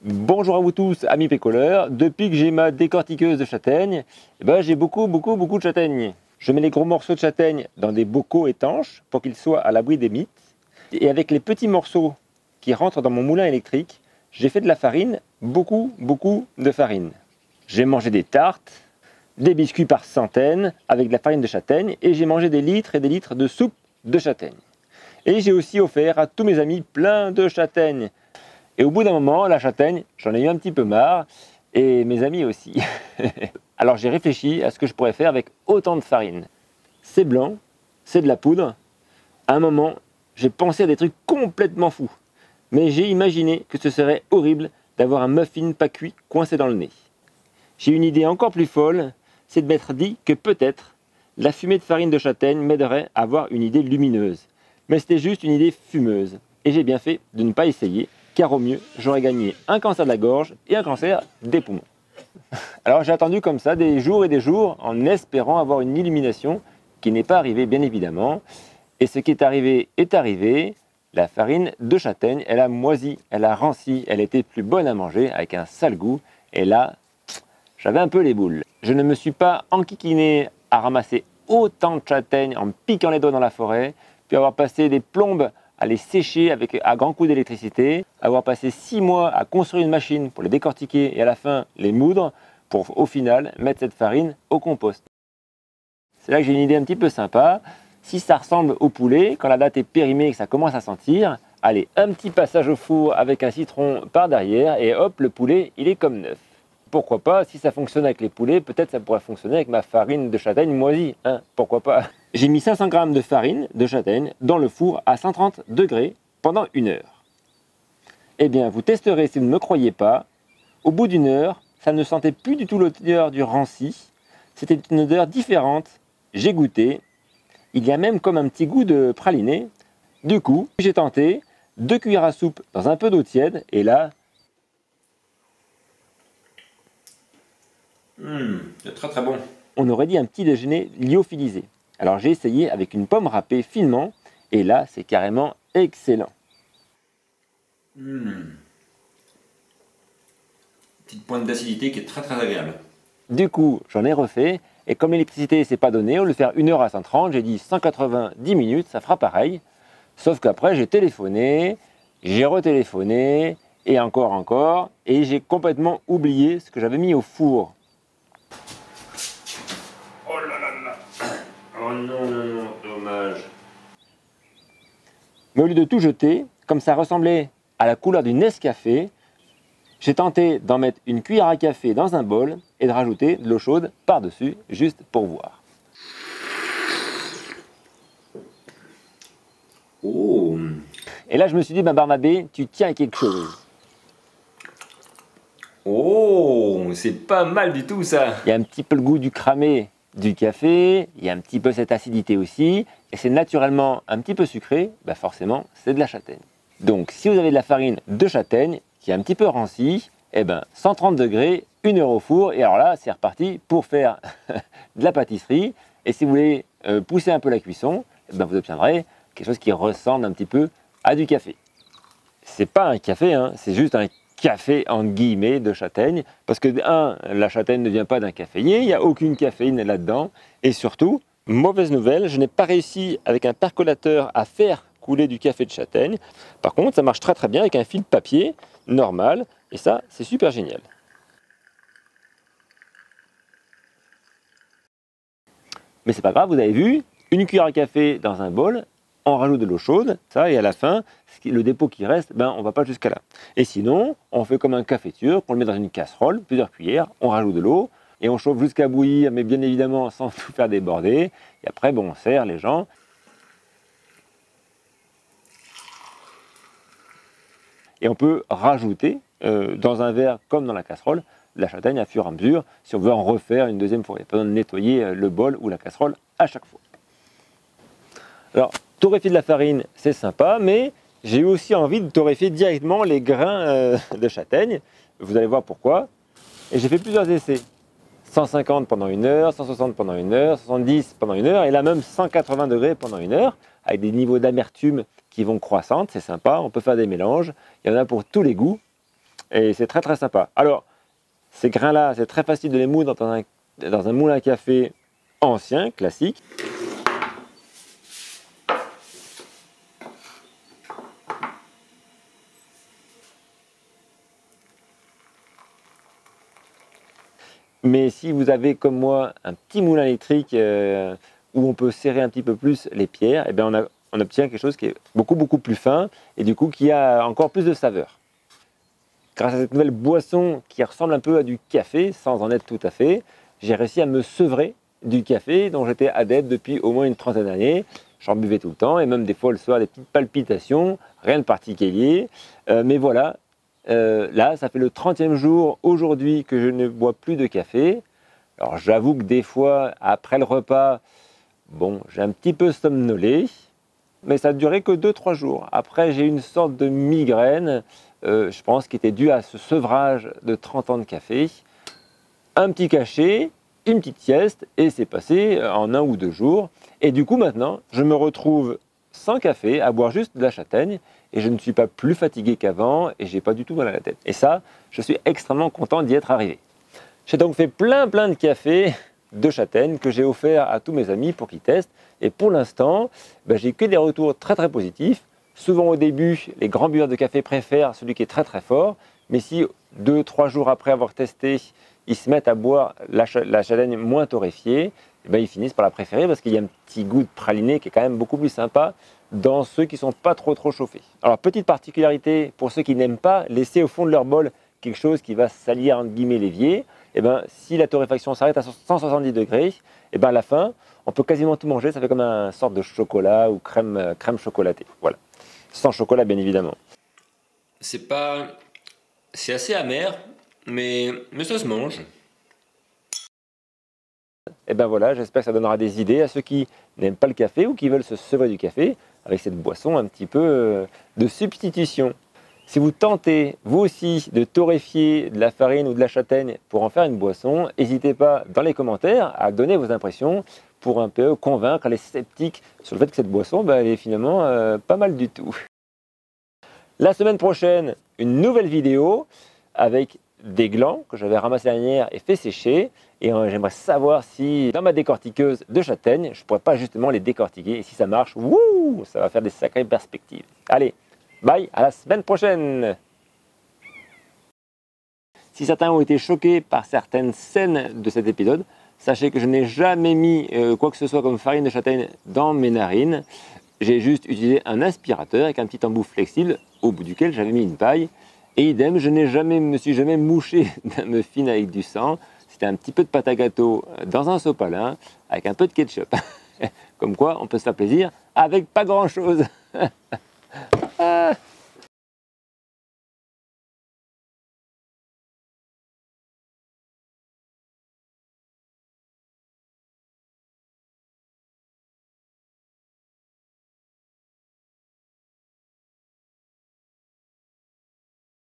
Bonjour à vous tous, amis pécoleurs. Depuis que j'ai ma décortiqueuse de châtaigne, j'ai beaucoup de châtaignes. Je mets les gros morceaux de châtaigne dans des bocaux étanches pour qu'ils soient à l'abri des mites. Et avec les petits morceaux qui rentrent dans mon moulin électrique, j'ai fait de la farine, beaucoup de farine. J'ai mangé des tartes, des biscuits par centaines avec de la farine de châtaigne et j'ai mangé des litres et des litres de soupe de châtaigne. Et j'ai aussi offert à tous mes amis plein de châtaignes. Et au bout d'un moment, la châtaigne, j'en ai eu un petit peu marre, et mes amis aussi. Alors j'ai réfléchi à ce que je pourrais faire avec autant de farine. C'est blanc, c'est de la poudre. À un moment, j'ai pensé à des trucs complètement fous. Mais j'ai imaginé que ce serait horrible d'avoir un muffin pas cuit coincé dans le nez. J'ai une idée encore plus folle, c'est de m'être dit que peut-être la fumée de farine de châtaigne m'aiderait à avoir une idée lumineuse. Mais c'était juste une idée fumeuse. Et j'ai bien fait de ne pas essayer, car au mieux, j'aurais gagné un cancer de la gorge et un cancer des poumons. Alors j'ai attendu comme ça des jours et des jours en espérant avoir une illumination qui n'est pas arrivée bien évidemment. Et ce qui est arrivé, la farine de châtaigne, elle a moisi, elle a ranci, elle était plus bonne à manger avec un sale goût. Et là, j'avais un peu les boules. Je ne me suis pas enquiquiné à ramasser autant de châtaignes en me piquant les doigts dans la forêt, puis avoir passé des plombes à les sécher à grands coups d'électricité, avoir passé 6 mois à construire une machine pour les décortiquer et à la fin les moudre pour au final mettre cette farine au compost. C'est là que j'ai une idée un petit peu sympa. Si ça ressemble au poulet, quand la date est périmée et que ça commence à sentir, allez, un petit passage au four avec un citron par derrière et hop, le poulet, il est comme neuf. Pourquoi pas, si ça fonctionne avec les poulets, peut-être ça pourrait fonctionner avec ma farine de châtaigne moisie, hein, pourquoi pas. J'ai mis 500 g de farine de châtaigne dans le four à 130 degrés pendant 1 heure. Eh bien, vous testerez si vous ne me croyez pas. Au bout d'1 heure, ça ne sentait plus du tout l'odeur du ranci. C'était une odeur différente. J'ai goûté. Il y a même comme un petit goût de praliné. Du coup, j'ai tenté 2 cuillères à soupe dans un peu d'eau tiède. Et là, c'est très bon. On aurait dit un petit déjeuner lyophilisé. Alors j'ai essayé avec une pomme râpée finement, et là c'est carrément excellent. Petite pointe d'acidité qui est très agréable. Du coup j'en ai refait, et comme l'électricité s'est pas donnée, au lieu de faire 1 heure à 130, j'ai dit 190 minutes, ça fera pareil. Sauf qu'après j'ai téléphoné, j'ai retéléphoné, et encore, et j'ai complètement oublié ce que j'avais mis au four. Oh là là là. Oh non, dommage. Mais au lieu de tout jeter, comme ça ressemblait à la couleur du Nescafé, j'ai tenté d'en mettre une cuillère à café dans un bol et de rajouter de l'eau chaude par-dessus, juste pour voir. Oh. Et là je me suis dit, Barnabé, tu tiens à quelque chose. Oh, c'est pas mal du tout ça. Il y a un petit peu le goût du cramé du café, il y a un petit peu cette acidité aussi, et c'est naturellement un petit peu sucré, forcément c'est de la châtaigne. Donc si vous avez de la farine de châtaigne, qui est un petit peu rancie, 130 degrés, 1 heure au four, et alors là c'est reparti pour faire de la pâtisserie. Et si vous voulez pousser un peu la cuisson, vous obtiendrez quelque chose qui ressemble un petit peu à du café. C'est pas un café, hein, c'est juste un café en guillemets de châtaigne, parce que la châtaigne ne vient pas d'un caféier, il n'y a aucune caféine là-dedans, et surtout, mauvaise nouvelle, je n'ai pas réussi avec un percolateur à faire couler du café de châtaigne. Par contre, ça marche très bien avec un fil de papier normal, et ça, c'est super génial. Mais c'est pas grave, vous avez vu, 1 cuillère à café dans un bol, on rajoute de l'eau chaude, ça, et à la fin, le dépôt qui reste, on ne va pas jusqu'à là. Et sinon, on fait comme un café turc, on le met dans une casserole, plusieurs cuillères, on rajoute de l'eau, et on chauffe jusqu'à bouillir, mais bien évidemment sans tout faire déborder. Et après, on sert les gens. Et on peut rajouter, dans un verre comme dans la casserole, de la châtaigne à fur et à mesure, si on veut en refaire une deuxième fois. Il n'y a pas besoin de nettoyer le bol ou la casserole à chaque fois. Alors, torréfier de la farine, c'est sympa, mais j'ai eu aussi envie de torréfier directement les grains de châtaigne. Vous allez voir pourquoi. Et j'ai fait plusieurs essais. 150 pendant 1 heure, 160 pendant 1 heure, 70 pendant 1 heure, et là même 180 degrés pendant 1 heure, avec des niveaux d'amertume qui vont croissantes, c'est sympa, on peut faire des mélanges, il y en a pour tous les goûts. et c'est très très sympa. Alors, ces grains-là, c'est très facile de les moudre dans un moule à café ancien, classique. Mais si vous avez comme moi un petit moulin électrique où on peut serrer un petit peu plus les pierres, eh bien on obtient quelque chose qui est beaucoup plus fin et du coup qui a encore plus de saveur. Grâce à cette nouvelle boisson qui ressemble un peu à du café, sans en être tout à fait, j'ai réussi à me sevrer du café dont j'étais adepte depuis au moins une trentaine d'années. J'en buvais tout le temps et même des fois le soir des petites palpitations, rien de particulier. Mais voilà, là ça fait le 30e jour aujourd'hui que je ne bois plus de café. Alors j'avoue que des fois après le repas, bon j'ai un petit peu somnolé, mais ça ne durait que 2-3 jours. Après j'ai eu une sorte de migraine, je pense qui était due à ce sevrage de 30 ans de café. Un petit cachet, une petite sieste et c'est passé en 1 ou 2 jours. Et du coup maintenant, je me retrouve sans café, à boire juste de la châtaigne et je ne suis pas plus fatigué qu'avant et j'ai pas du tout mal à la tête. Et ça, je suis extrêmement content d'y être arrivé. J'ai donc fait plein de cafés de châtaigne que j'ai offert à tous mes amis pour qu'ils testent. Et pour l'instant, j'ai que des retours très positifs. Souvent au début, les grands buveurs de café préfèrent celui qui est très fort. Mais si 2-3 jours après avoir testé, ils se mettent à boire la châtaigne moins torréfiée, ils finissent par la préférer parce qu'il y a un petit goût de praliné qui est quand même beaucoup plus sympa dans ceux qui ne sont pas trop chauffés. Alors petite particularité pour ceux qui n'aiment pas, laisser au fond de leur bol quelque chose qui va salir entre guillemets l'évier, si la torréfaction s'arrête à 170 degrés, à la fin, on peut quasiment tout manger, ça fait comme une sorte de chocolat ou crème chocolatée. Voilà. Sans chocolat bien évidemment. C'est assez amer, mais ça se mange. Et voilà, j'espère que ça donnera des idées à ceux qui n'aiment pas le café ou qui veulent se sevrer du café avec cette boisson un petit peu de substitution. Si vous tentez, vous aussi, de torréfier de la farine ou de la châtaigne pour en faire une boisson, n'hésitez pas dans les commentaires à donner vos impressions pour un peu convaincre les sceptiques sur le fait que cette boisson elle est finalement pas mal du tout. La semaine prochaine, une nouvelle vidéo avec des glands que j'avais ramassés l'année dernière et fait sécher. Et j'aimerais savoir si dans ma décortiqueuse de châtaigne, je ne pourrais pas justement les décortiquer. Et si ça marche, wouh, ça va faire des sacrées perspectives. Allez, bye, à la semaine prochaine. Si certains ont été choqués par certaines scènes de cet épisode, sachez que je n'ai jamais mis quoi que ce soit comme farine de châtaigne dans mes narines. J'ai juste utilisé un aspirateur avec un petit embout flexible au bout duquel j'avais mis une paille. Et idem, je me suis jamais mouché d'un muffin avec du sang. C'était un petit peu de pâte à gâteau dans un sopalin avec un peu de ketchup. Comme quoi, on peut se faire plaisir avec pas grand-chose.